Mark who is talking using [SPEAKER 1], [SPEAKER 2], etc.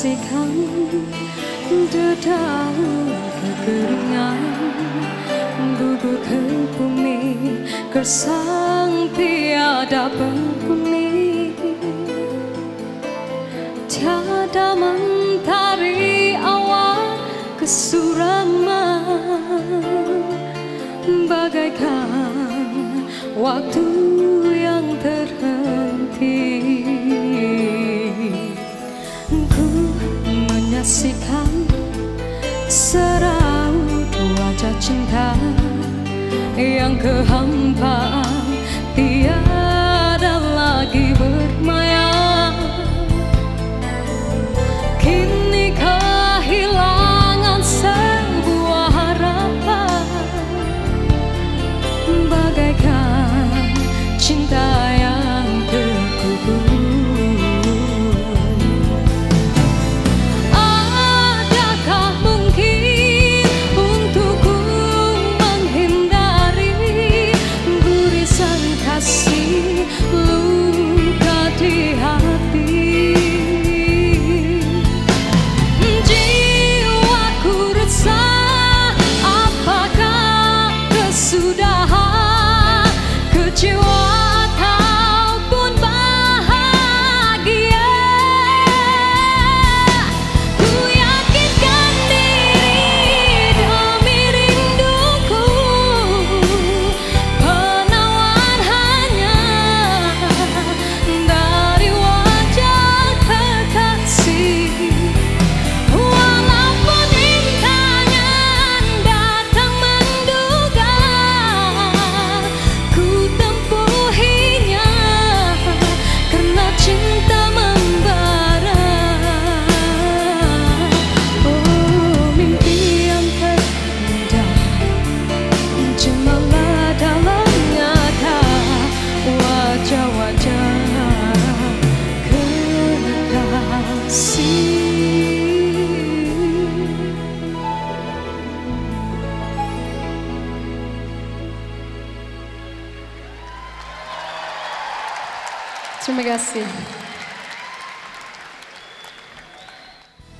[SPEAKER 1] menyaksikan dedaunan kekeringan gugur ke bumi, gersang tiada penghuni. Tiada mentari awal kesuraman, bagaikan waktu yang terhenti. Ku menyaksikan seraut wajah cinta yang kehampaan tiada lagi bermaya. Kini kehilangan sebuah harapan, bagaikan cinta yang terkubur. Adakah mungkin untukku menghindari gurisan kasih luka di hati? Jiwaku resah, apakah kesudahan kecewa ataupun bahagia? Ku yakinkan diri demi rinduku, penawan hanya dari wajah kekasih. Walaupun intanya datang menduga, ku tempuhinya karena cinta membara. Oh, mimpi yang terindah cemalah dalam nyata wajah-wajah kekasih. Terima kasih.